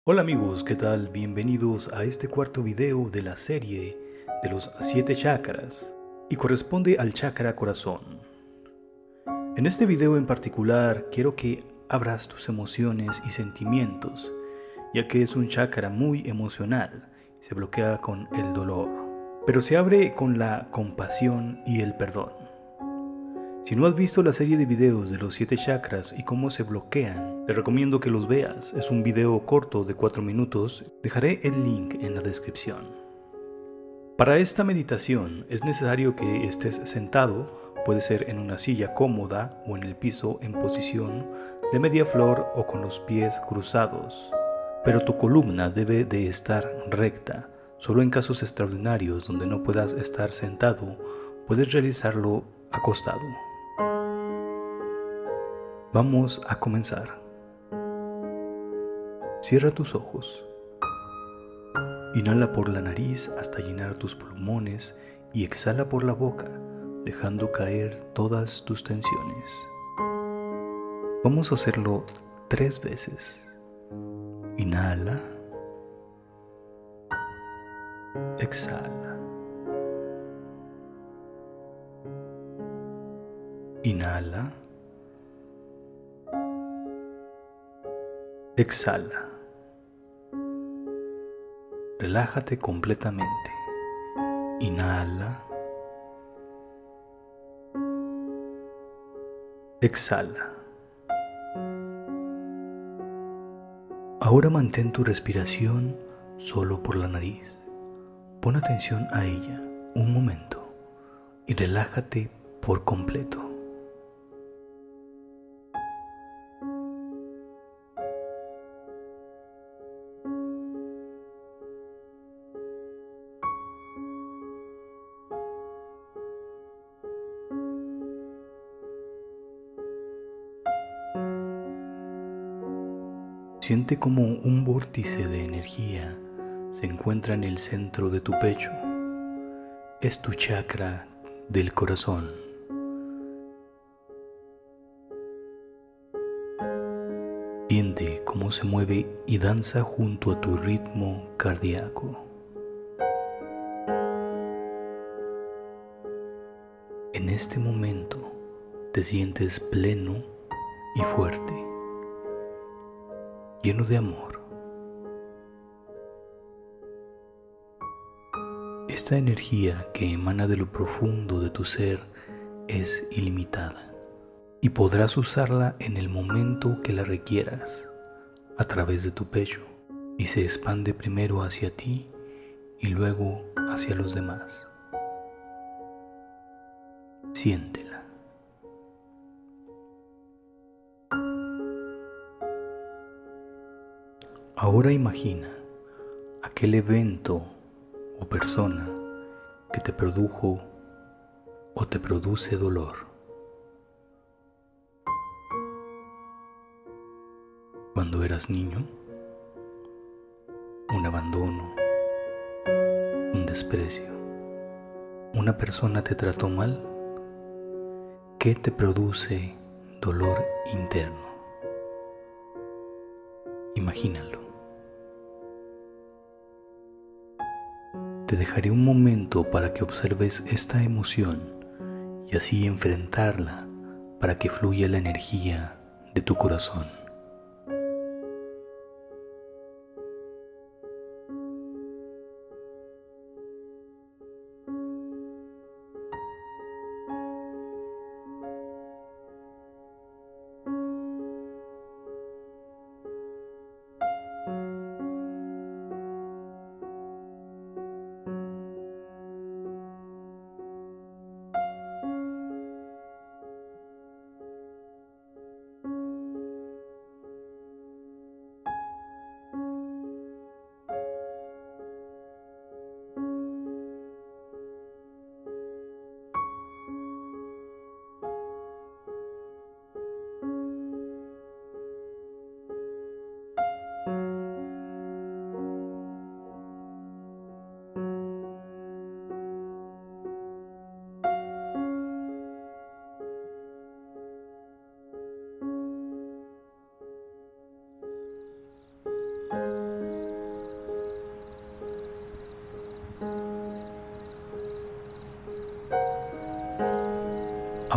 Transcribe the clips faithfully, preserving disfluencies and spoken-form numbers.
Hola amigos, ¿qué tal? Bienvenidos a este cuarto video de la serie de los siete chakras y corresponde al chakra corazón. En este video en particular quiero que abras tus emociones y sentimientos, ya que es un chakra muy emocional, se bloquea con el dolor, pero se abre con la compasión y el perdón. Si no has visto la serie de videos de los siete chakras y cómo se bloquean, te recomiendo que los veas. Es un video corto de cuatro minutos. Dejaré el link en la descripción. Para esta meditación es necesario que estés sentado, puede ser en una silla cómoda o en el piso en posición de media flor o con los pies cruzados. Pero tu columna debe de estar recta. Solo en casos extraordinarios donde no puedas estar sentado, puedes realizarlo acostado. Vamos a comenzar. Cierra tus ojos. Inhala por la nariz hasta llenar tus pulmones y exhala por la boca, dejando caer todas tus tensiones. Vamos a hacerlo tres veces. Inhala. Exhala. Inhala. Exhala. Relájate completamente. Inhala. Exhala. Ahora mantén tu respiración solo por la nariz. Pon atención a ella un momento y relájate por completo. Siente como un vórtice de energía se encuentra en el centro de tu pecho. Es tu chakra del corazón. Siente cómo se mueve y danza junto a tu ritmo cardíaco. En este momento te sientes pleno y fuerte, lleno de amor. Esta energía que emana de lo profundo de tu ser es ilimitada y podrás usarla en el momento que la requieras a través de tu pecho y se expande primero hacia ti y luego hacia los demás. Siéntela. Ahora imagina aquel evento o persona que te produjo o te produce dolor. Cuando eras niño, un abandono, un desprecio, una persona te trató mal, ¿qué te produce dolor interno? Imagínalo. Te dejaré un momento para que observes esta emoción y así enfrentarla para que fluya la energía de tu corazón.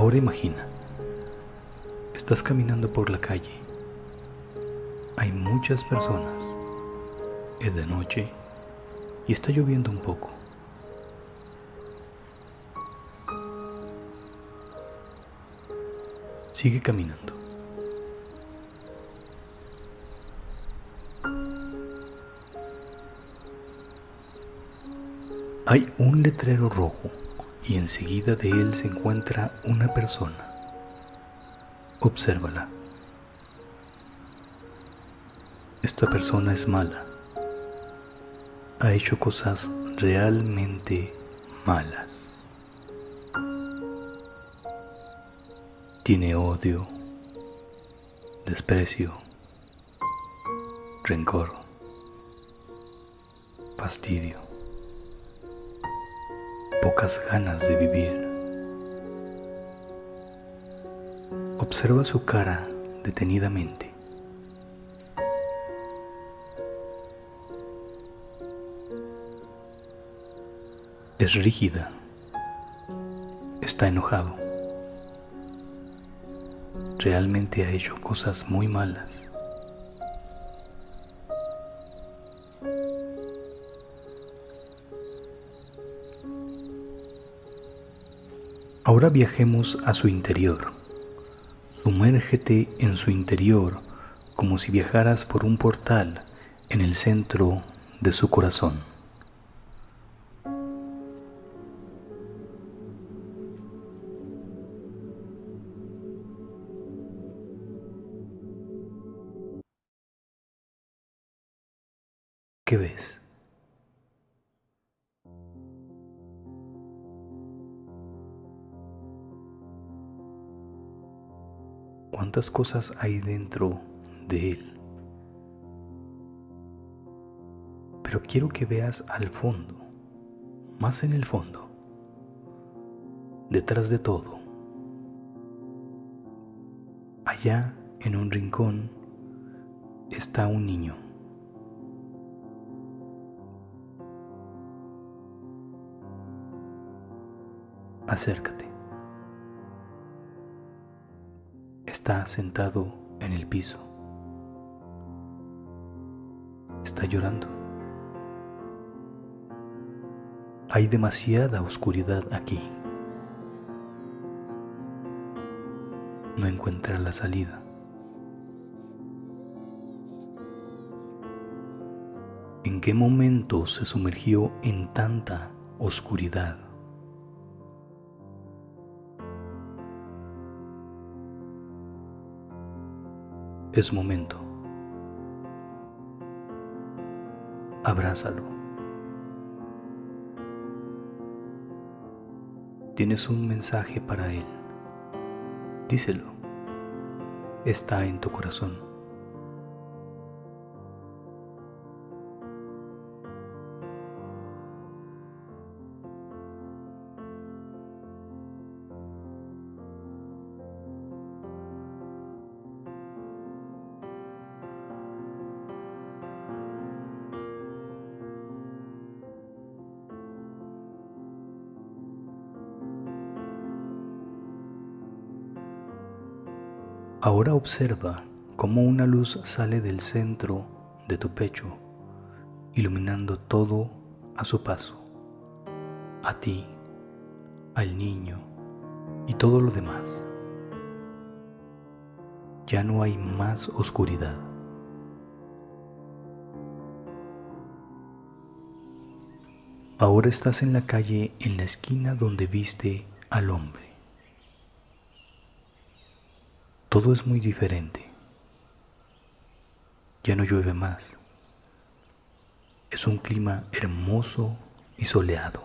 Ahora imagina, estás caminando por la calle. Hay muchas personas. Es de noche y está lloviendo un poco. Sigue caminando. Hay un letrero rojo y enseguida de él se encuentra una persona. Obsérvala. Esta persona es mala. Ha hecho cosas realmente malas. Tiene odio, desprecio, rencor, fastidio, pocas ganas de vivir. Observa su cara detenidamente. Es rígida. Está enojado. Realmente ha hecho cosas muy malas. Ahora viajemos a su interior. Sumérgete en su interior como si viajaras por un portal en el centro de su corazón. ¿Qué ves? ¿Cuántas cosas hay dentro de él? Pero quiero que veas al fondo, más en el fondo, detrás de todo. Allá en un rincón está un niño. Acércate. Está sentado en el piso. Está llorando. Hay demasiada oscuridad aquí. No encuentra la salida. ¿En qué momento se sumergió en tanta oscuridad? Es momento. Abrázalo. Tienes un mensaje para él. Díselo. Está en tu corazón. Ahora observa cómo una luz sale del centro de tu pecho, iluminando todo a su paso, a ti, al niño y todo lo demás. Ya no hay más oscuridad. Ahora estás en la calle, en la esquina donde viste al hombre. Todo es muy diferente. Ya no llueve más. Es un clima hermoso y soleado.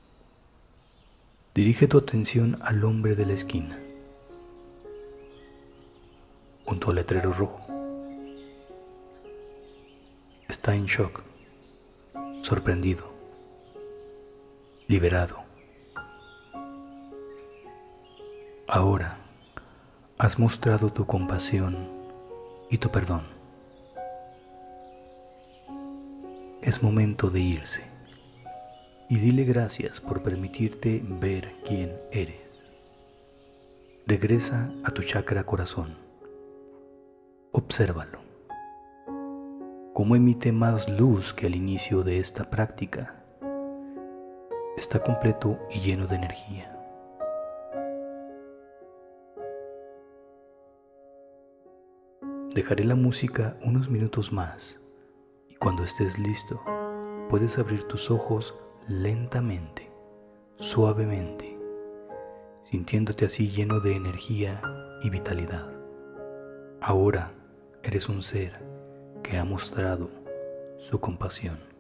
Dirige tu atención al hombre de la esquina, junto al letrero rojo. Está en shock, sorprendido, liberado. Ahora has mostrado tu compasión y tu perdón. Es momento de irse y dile gracias por permitirte ver quién eres. regresa a tu chakra corazón. Obsérvalo. Cómo emite más luz que al inicio de esta práctica. Está completo y lleno de energía. Dejaré la música unos minutos más y cuando estés listo, puedes abrir tus ojos lentamente, suavemente, sintiéndote así lleno de energía y vitalidad. Ahora eres un ser que ha mostrado su compasión.